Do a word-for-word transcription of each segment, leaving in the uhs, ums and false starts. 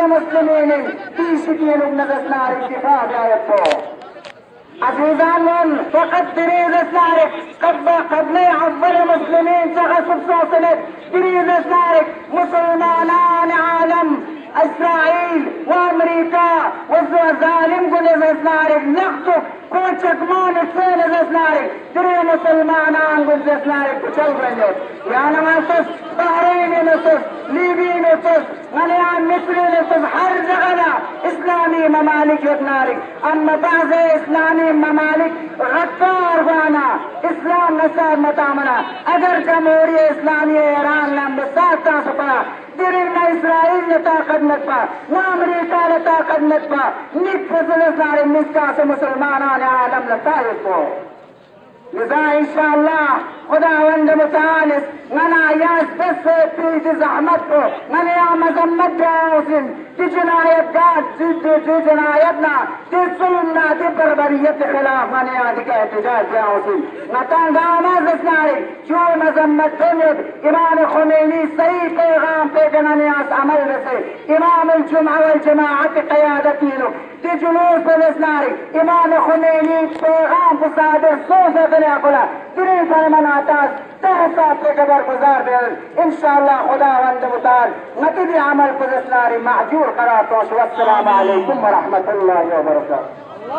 المسلمين في شكل نغسنا الاتفاق يا يبو عزيزان فقد تريد اسنارك قد قد أفضل المسلمين تغسب صوصنك تريد اسنارك مسلمان عالم اسرائيل وامريكا والظالم قل اسنارك نقطك کوچک مان سین اسنارك تري مسلمان قل اسنارك چل رہے یا نماسس بحرين نصف ليبي نصف غنيان مصر نصف هر جگہ اسلامي ممالك اسنارك اما بعض اسلامي ممالك غدار وانا اسلام نصاب متامنا اگر جمهوریہ اسلامی ایران لم بساتا سپا درنا اسرائیل نے طاقت نتپا نہ امریکہ نے طاقت نتپا نت فضل سارے مسکا سے مسلمانان عالم لطائف کو لذا انشاءاللہ خداوند متعال غنا یاس بس في زحمت کو غنا مذمت جاوسن في جنایت گاد جد جد جنایتنا في ظلمنا في بربریت خلاف غنا ذکا احتجاج جاوسن نتان داماز اسناری جو مذمت دنید امام خمینی صحیح پیغام پہ جنانیاس عمل رسے امام الجمعہ والجماعت قیادتینو في جلوس بالاسناری امام خمینی پیغام بصادر صوفہ بنا قلا ترین فرمان آتاز تحصاب کے قبر گزار بیل انشاءاللہ خداوند متعال نتیجی عمل پر اسناری معجور قراتوش والسلام علیکم ورحمت اللہ وبرکاتہ.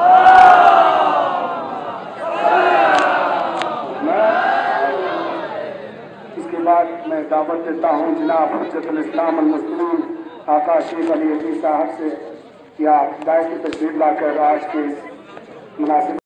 اس کے بعد میں دعوت دیتا ہوں جناب حجت الاسلام المسلمین آقا شیخ علی عزیز صاحب سے یا دائیں کی تشریف لا کر آج کے مناسب